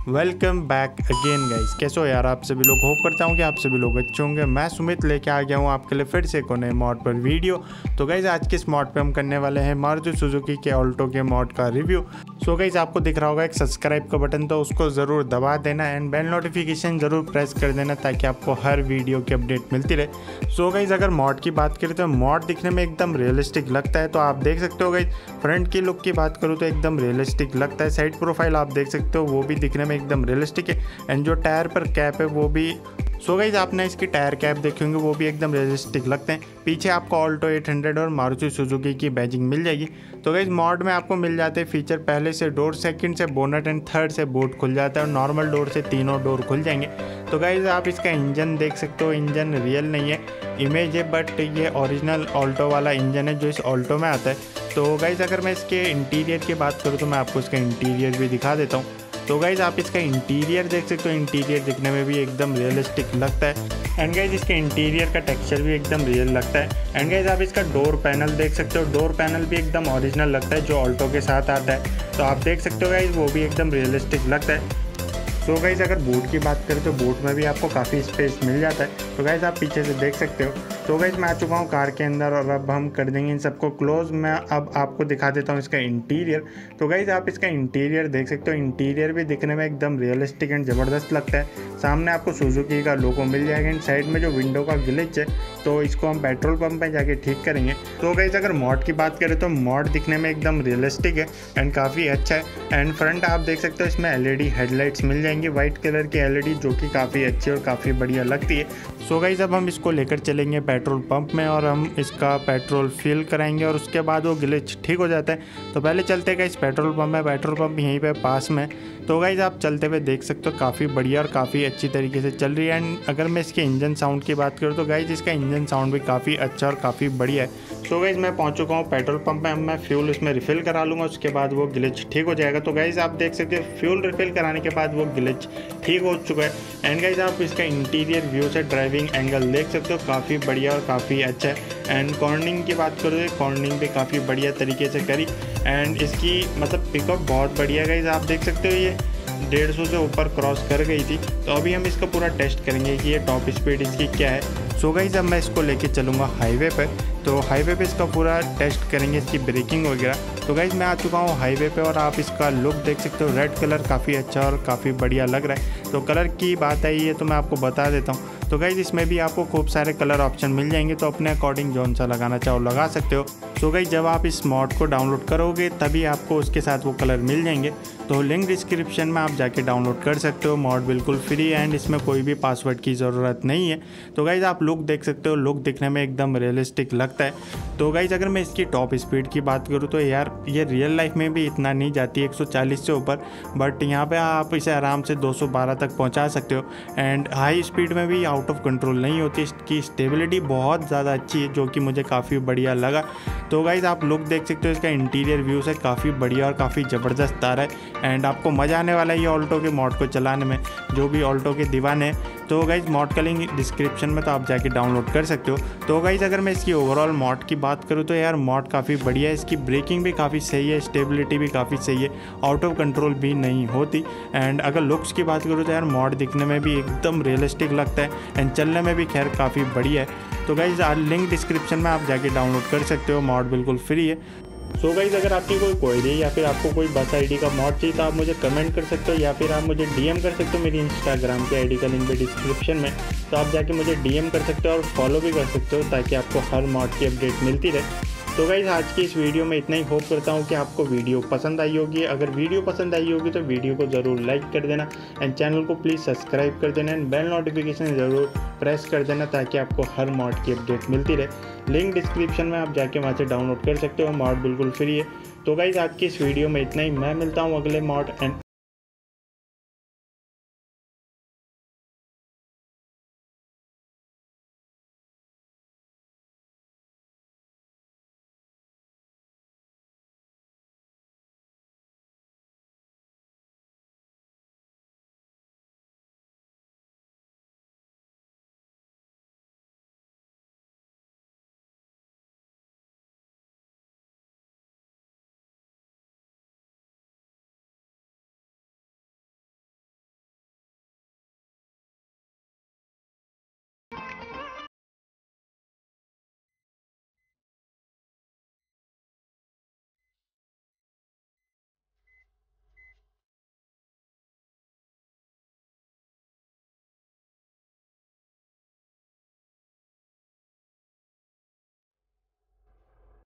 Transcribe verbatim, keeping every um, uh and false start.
Welcome back again guys. कैसे हो यार आप सभी लोग। होप करता हूँ कि आप सभी लोग अच्छे होंगे। मैं सुमित लेके आ गया हूँ आपके लिए फिर से एक नए मॉड पर वीडियो। तो गाइस आज के इस मॉड पे हम करने वाले हैं मारुति सुजुकी के ऑल्टो के मॉड का रिव्यू। सो गाइस आपको दिख रहा होगा एक सब्सक्राइब का बटन, तो उसको ज़रूर दबा देना एंड बेल नोटिफिकेशन ज़रूर प्रेस कर देना ताकि आपको हर वीडियो की अपडेट मिलती रहे। सो गाइस अगर मॉड की बात करें तो मॉड दिखने में एकदम रियलिस्टिक लगता है। तो आप देख सकते हो गाइस फ्रंट की लुक की बात करूँ तो एकदम रियलिस्टिक लगता है। साइड प्रोफाइल आप देख सकते हो वो भी दिखने में एकदम रियलिस्टिक है एंड जो टायर पर कैप है वो भी। सो गाइस आपने इसकी टायर कैप देखे होंगे वो भी एकदम रियलिस्टिक लगते हैं। पीछे आपको ऑल्टो एट हंड्रेड और मारुति सुजुकी की बैजिंग मिल जाएगी। तो गाइस मॉड में आपको मिल जाते हैं फीचर, पहले से डोर, सेकंड से बोनट एंड थर्ड से बूट खुल जाता है और नॉर्मल डोर से तीनों डोर खुल जाएंगे। तो गाइस आप इसका इंजन देख सकते हो, इंजन रियल नहीं है, इमेज है, बट ये ओरिजिनल ऑल्टो वाला इंजन है जो इस ऑल्टो में आता है। तो गाइस अगर मैं इसके इंटीरियर की बात करूँ तो मैं आपको इसका इंटीरियर भी दिखा देता हूँ। तो गाइज़ आप इसका इंटीरियर देख सकते हो, इंटीरियर दिखने में भी एकदम रियलिस्टिक लगता है एंड गाइज़ इसके इंटीरियर का टेक्सचर भी एकदम रियल लगता है। एंड गाइज़ आप इसका डोर पैनल देख सकते हो, डोर पैनल भी एकदम ओरिजिनल लगता है जो ऑल्टो के साथ आता है। तो आप देख सकते हो गाइज़ वो भी एकदम रियलिस्टिक लगता है। तो गाइज़ अगर बूट की बात करें तो बूट में भी आपको काफ़ी स्पेस मिल जाता है। तो गाइज़ आप पीछे से देख सकते हो। तो गाइज़ मैं आ चुका हूँ कार के अंदर और अब हम कर देंगे इन सबको क्लोज। मैं अब आपको दिखा देता हूँ इसका इंटीरियर। तो गाइज़ आप इसका इंटीरियर देख सकते हो, इंटीरियर भी दिखने में एकदम रियलिस्टिक एंड ज़बरदस्त लगता है। सामने आपको सुजुकी का लोगो मिल जाएगा एंड साइड में जो विंडो का ग्लिच है तो इसको हम पेट्रोल पंप में जाके ठीक करेंगे। तो गाइज़ अगर मॉड की बात करें तो मॉड दिखने में एकदम रियलिस्टिक है एंड काफ़ी अच्छा है। एंड फ्रंट आप देख सकते हो इसमें एलईडी हेडलाइट्स मिल जाएंगी, वाइट कलर की एलईडी जो कि काफ़ी अच्छी और काफ़ी बढ़िया लगती है। सो गाइज़ अब हम इसको लेकर चलेंगे पेट्रोल पंप में और हम इसका पेट्रोल फिल कराएंगे और उसके बाद वो ग्लिच ठीक हो जाता है। तो पहले चलते हैं इस पेट्रोल पंप में, पेट्रोल पंप यहीं पे पास में। तो गाइज़ आप चलते हुए देख सकते हो काफ़ी बढ़िया और काफ़ी अच्छी तरीके से चल रही है। एंड अगर मैं इसके इंजन साउंड की बात करूँ तो गाइज़ इसका इंजन साउंड भी काफ़ी अच्छा और काफ़ी बढ़िया है। तो गाइज़ मैं पहुंच चुका हूँ पेट्रोल पंप में, अब मैं फ्यूल उसमें रिफ़िल करा लूँगा, उसके बाद वो ग्लिच ठीक हो जाएगा। तो गाइज़ आप देख सकते हो फ्यूल रिफ़िल कराने के बाद वो ग्लिच ठीक हो चुका है। एंड गाइज़ आप इसका इंटीरियर व्यू से ड्राइविंग एंगल देख सकते हो, काफ़ी बढ़िया और काफ़ी अच्छा है। एंड कॉर्निंग की बात करूँ तो कॉर्निंग भी काफ़ी बढ़िया तरीके से करी एंड इसकी मतलब पिकअप बहुत बढ़िया। गाइज़ आप देख सकते हो ये डेढ़ सौ से ऊपर क्रॉस कर गई थी। तो अभी हम इसका पूरा टेस्ट करेंगे कि ये टॉप स्पीड इसकी क्या है। सो गाइज़ अब मैं इसको लेके चलूँगा हाईवे पे, तो हाईवे पे इसका पूरा टेस्ट करेंगे, इसकी ब्रेकिंग वगैरह। तो गाइज़ मैं आ चुका हूँ हाईवे पे और आप इसका लुक देख सकते हो, रेड कलर काफ़ी अच्छा और काफ़ी बढ़िया लग रहा है। तो कलर की बात आई है तो मैं आपको बता देता हूँ। तो गाइज़ इसमें भी आपको खूब सारे कलर ऑप्शन मिल जाएंगे, तो अपने अकॉर्डिंग जौन सा लगाना चाहो लगा सकते हो। तो गाइज़ जब आप इस मॉड को डाउनलोड करोगे तभी आपको उसके साथ वो कलर मिल जाएंगे। तो लिंक डिस्क्रिप्शन में आप जाके डाउनलोड कर सकते हो। मॉड बिल्कुल फ्री है एंड इसमें कोई भी पासवर्ड की ज़रूरत नहीं है। तो गाइज़ आप लुक देख सकते हो, लुक दिखने में एकदम रियलिस्टिक लगता है। तो गाइज़ अगर मैं इसकी टॉप स्पीड की बात करूँ तो यार ये रियल लाइफ में भी इतना नहीं जाती एक सौ चालीस से ऊपर, बट यहाँ पे आप इसे आराम से दो सौ बारह तक पहुँचा सकते हो। एंड हाई स्पीड में भी आउट ऑफ कंट्रोल नहीं होती, इसकी स्टेबिलिटी बहुत ज़्यादा अच्छी है जो कि मुझे काफ़ी बढ़िया लगा। तो गाइज़ आप लुक देख सकते हो, इसका इंटीरियर व्यू से काफ़ी बढ़िया और काफ़ी ज़बरदस्त आ रहा है एंड आपको मज़ा आने वाला है ये ऑल्टो के मॉड को चलाने में, जो भी ऑल्टो के दीवाने। तो गाइज़ मॉड का लिंक डिस्क्रिप्शन में तो आप जाके डाउनलोड कर सकते हो। तो गाइज़ अगर मैं इसकी ओवरऑल मॉड की बात करूँ तो यार मॉड काफ़ी बढ़िया है, इसकी ब्रेकिंग भी काफ़ी सही है, स्टेबिलिटी भी काफ़ी सही है, आउट ऑफ कंट्रोल भी नहीं होती। एंड अगर लुक्स की बात करूँ तो यार मॉड दिखने में भी एकदम रियलिस्टिक लगता है एंड चलने में भी खैर काफ़ी बढ़िया है। तो गाइज़ लिंक डिस्क्रिप्शन में आप जाके डाउनलोड कर सकते हो, मॉड बिल्कुल फ्री है। सो गाइज़ अगर आपकी कोई क्वेरी या फिर आपको कोई बस आईडी का मॉड चाहिए तो आप मुझे कमेंट कर सकते हो या फिर आप मुझे डीएम कर सकते हो मेरी इंस्टाग्राम की आईडी का लिंक भी डिस्क्रिप्शन में। तो आप जाके मुझे डीएम कर सकते हो और फॉलो भी कर सकते हो ताकि आपको हर मॉड की अपडेट मिलती रहे। तो गाइज़ आज की इस वीडियो में इतना ही। होप करता हूँ कि आपको वीडियो पसंद आई होगी। अगर वीडियो पसंद आई होगी तो वीडियो को ज़रूर लाइक कर देना एंड चैनल को प्लीज़ सब्सक्राइब कर देना एंड बेल नोटिफिकेशन ज़रूर प्रेस कर देना ताकि आपको हर मॉड की अपडेट मिलती रहे। लिंक डिस्क्रिप्शन में आप जाके वहाँ से डाउनलोड कर सकते हो, मॉड बिल्कुल फ्री है। तो गाइज़ आज की इस वीडियो में इतना ही। मैं मिलता हूँ अगले मॉड एंड